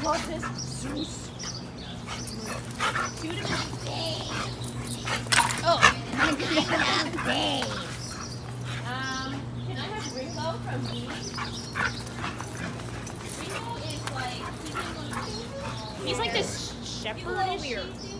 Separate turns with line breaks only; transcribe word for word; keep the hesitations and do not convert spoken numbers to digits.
horses. Zeus. Shoot him in the face. Oh, I'm gonna face. Um, can I have Ringo from me? Ringo is like, he's like this shepherd.